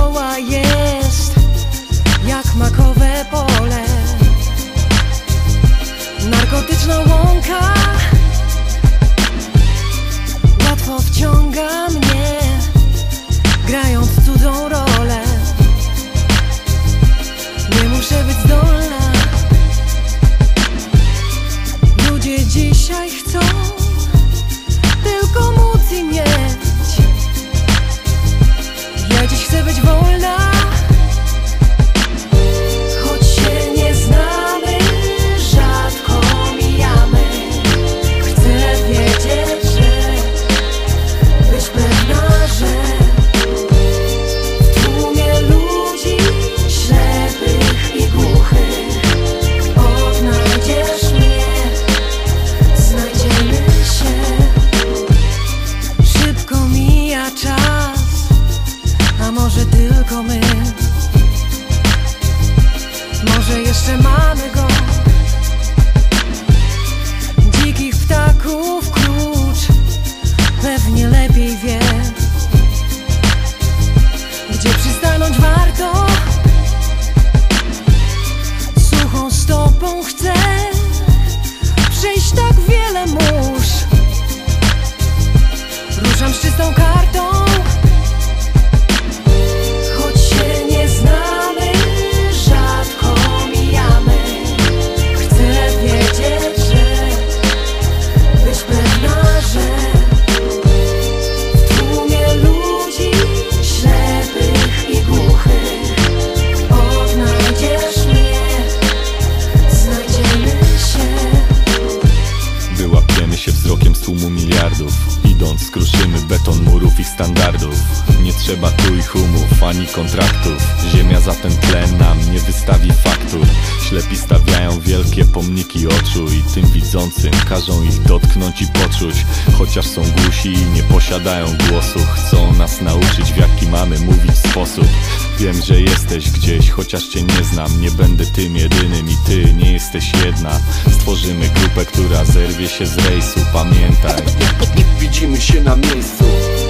dookoła jest jak makowe pole, narkotyczna łąka łatwo wciąga mnie, grając cudzą rolę. Nie muszę być zdolna. Ludzie dzisiaj chcą tylko móc i mieć. Ja dziś chcę być wolna, choć się nie znamy, rzadko mijamy. Chcę wiedzieć, że być pewna, że w tłumie ludzi ślepych i głuchych odnajdziesz mnie, znajdziemy się. Szybko mija czas, a może tylko my? Może jeszcze mamy go? Dzikich ptaków klucz pewnie lepiej wie, gdzie przystanąć warto. Suchą stopą chcę przejść tak wiele mórz. Ruszam z czystą kartą, choć się nie znamy, rzadko mijamy. Chcę wiedzieć, że być pewna, że w tłumie ludzi ślepych i głuchych odnajdziesz mnie, znajdziemy się. Wyłapiemy się wzrokiem z tłumu miliardów. Idąc skruszymy beton murów i standardów. Nie trzeba tu ich umów, ani kontraktów. Ziemia za ten tlen nam nie wystawi faktur. Ślepi stawiają wielkie pomniki oczu i tym widzącym każą ich dotknąć i poczuć. Chociaż są głusi i nie posiadają głosu, chcą nas nauczyć, w jaki mamy mówić sposób. Wiem, że jesteś gdzieś, chociaż cię nie znam. Nie będę tym jedynym i ty nie jesteś jedna. Stworzymy grupę, która zerwie się z rejsu. Pamiętaj, widzimy się na miejscu.